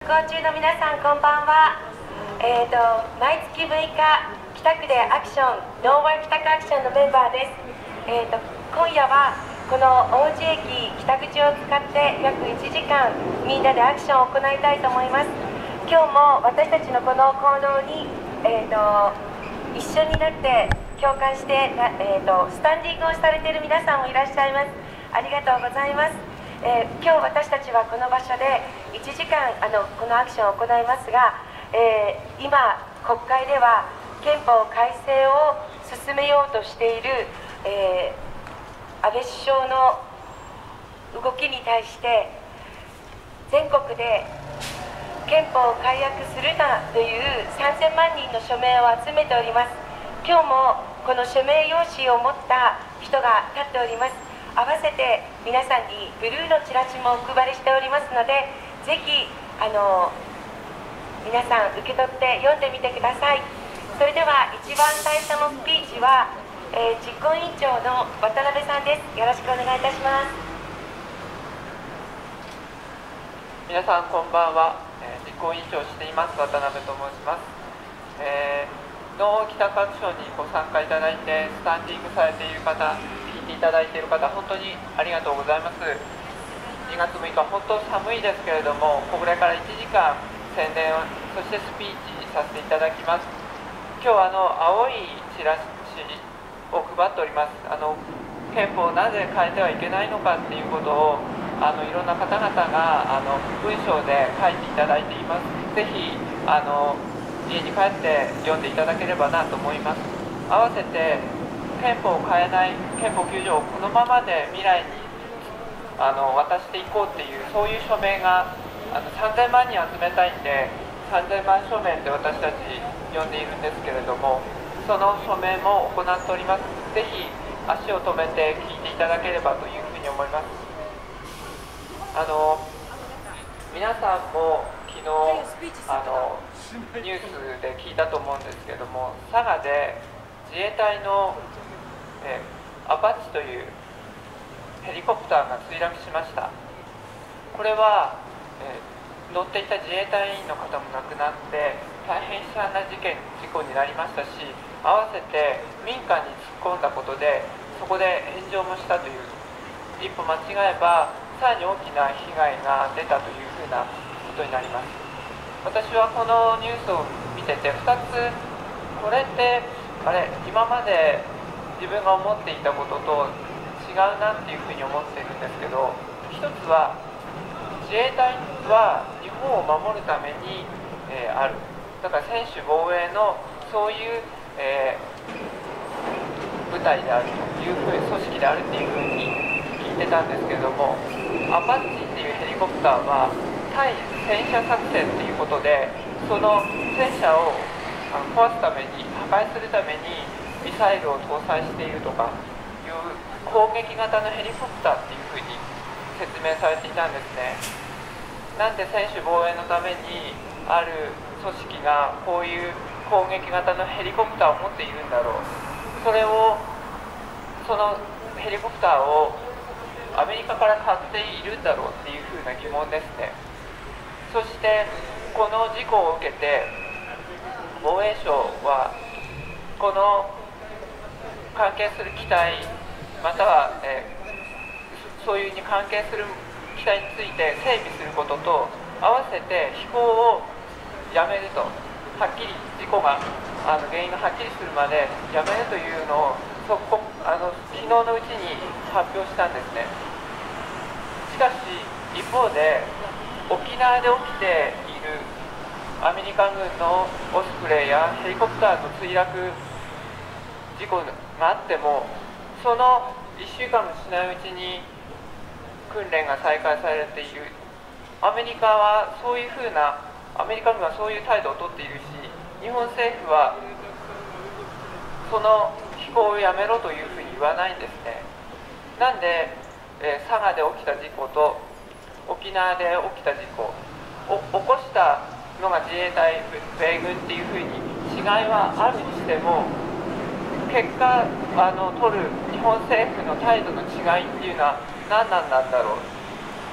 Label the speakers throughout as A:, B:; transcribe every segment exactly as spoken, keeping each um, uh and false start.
A: 飛行中の皆さん、こんばんは。えーと、毎月むいか、北区でアクション、ノーワー北区アクションのメンバーです。えーと、今夜はこの王子駅北口を使って約いちじかん、みんなでアクションを行いたいと思います。今日も私たちのこの行動に、えーと、一緒になって共感して、えーと、スタンディングをされている皆さんもいらっしゃいます。ありがとうございます。えー、今日私たちはこの場所でいちじかんあのこのアクションを行いますが、えー、今国会では憲法改正を進めようとしている、えー、安倍首相の動きに対して全国で憲法を改悪するなというさんぜんまんにんの署名を集めております。今日もこの署名用紙を持った人が立っております。合わせて皆さんにブルーのチラシもお配りしておりますので、ぜひあの皆さん受け取って読んでみてください。それでは一番最初のスピーチは、えー、実行委員長の渡辺さんです。よろしくお願いいたします。
B: 皆さんこんばんは。えー、実行委員長をしています渡辺と申します。えー、ノー北区アクションにご参加いただいてスタンディングされている方、いただいている方、本当にありがとうございます。にがつむいか、本当寒いですけれども、これからいちじかん宣伝を、そしてスピーチさせていただきます。今日はあの青いチラシを配っております。あの憲法をなぜ変えてはいけないのかっていうことをあのいろんな方々があの文章で書いていただいています。ぜひあの家に帰って読んでいただければなと思います。合わせて憲法を変えない、憲法きゅうじょうをこのままで未来にあの渡していこうっていう、そういう署名があのさんぜんまんにん集めたいんで、さんぜんまん署名って私たち呼んでいるんですけれども、その署名も行っております。ぜひ足を止めて聞いていただければというふうに思います。あの皆さんも昨日あのニュースで聞いたと思うんですけども、佐賀で自衛隊の、えー、アパッチというヘリコプターが墜落しました。これは、えー、乗っていた自衛隊員の方も亡くなって大変悲惨な事件事故になりましたし、合わせて民家に突っ込んだことでそこで炎上もしたという、一歩間違えばさらに大きな被害が出たというふうなことになります。私はこのニュースを見ててふたつ、これってあれ今まで自分が思っていたことと違うなっていうふうに思っているんですけど、一つは自衛隊は日本を守るために、えー、ある、だから専守防衛のそういう、えー、部隊であるというふうに組織であるっていうふうに聞いてたんですけれども、アパッチっていうヘリコプターは対戦車作戦っていうことで、その戦車を壊すために、破壊するためにミサイルを搭載しているとかいう攻撃型のヘリコプターっていうふうに説明されていたんですね。なんで専守防衛のためにある組織がこういう攻撃型のヘリコプターを持っているんだろう、それをそのヘリコプターをアメリカから買っているんだろうっていうふうな疑問ですね。そしてこの事故を受けて防衛省はこの関係する機体または、えー、そういうに関係する機体について整備することと合わせて飛行をやめると、はっきり事故があの原因がはっきりするまでやめるというのをそこあの昨日のうちに発表したんですね。しかし一方で沖縄で起きているアメリカ軍のオスプレイやヘリコプターの墜落事故があっても、そのいっしゅうかんもしないうちに訓練が再開されている。アメリカはそういうふうな、アメリカ軍はそういう態度をとっているし、日本政府はその飛行をやめろというふうに言わないんですね。なんで、えー、佐賀で起きた事故と沖縄で起きた事故を起こしたのが自衛隊、米軍っていうふうに違いはあるにしても、結果あの取る日本政府の態度の違いっていうのは何なんだろう。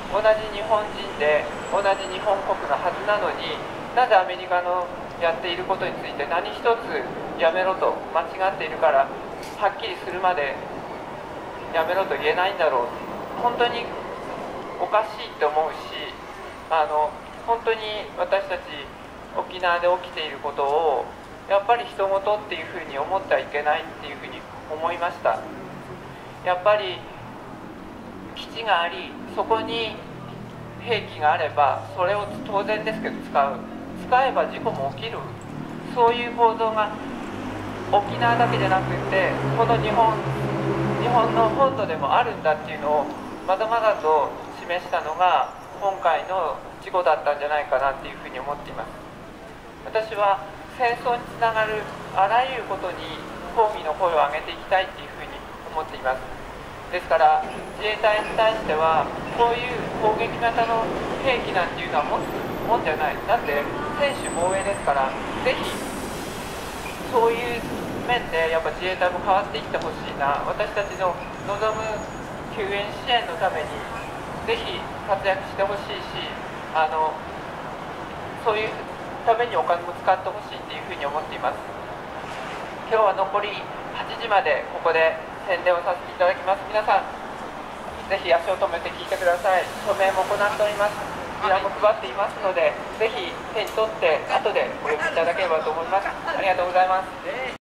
B: 同じ日本人で同じ日本国のはずなのに、なぜアメリカのやっていることについて何一つやめろと、間違っているからはっきりするまでやめろと言えないんだろう。本当におかしいと思うし、あの本当に私たち沖縄で起きていることをやっぱり人事っていうふうに思ってはいけないっていうふうに思いました。やっぱり基地があり、そこに兵器があればそれを当然ですけど使う、使えば事故も起きる、そういう構造が沖縄だけじゃなくてこの日本日本の本土でもあるんだっていうのをまだまだと示したのが今回の事故だったんじゃないかなっていうふうに思っています。私は戦争につながるあらゆることに抗議の声を上げていきたいっていうふうに思っています。ですから自衛隊に対してはこういう攻撃型の兵器なんていうのは持つもんじゃない。だって専守防衛ですから、ぜひそういう面でやっぱ自衛隊も変わっていってほしいな。私たちの望む救援支援のためにぜひ活躍してほしいし、あのそういうためにお金も使ってほしいっていうふうに思っています。今日は残りはちじまでここで宣伝をさせていただきます。皆さんぜひ足を止めて聞いてください。署名も行っております。ビラも配っていますので、ぜひ手に取って後でお読みいただければと思います。ありがとうございます。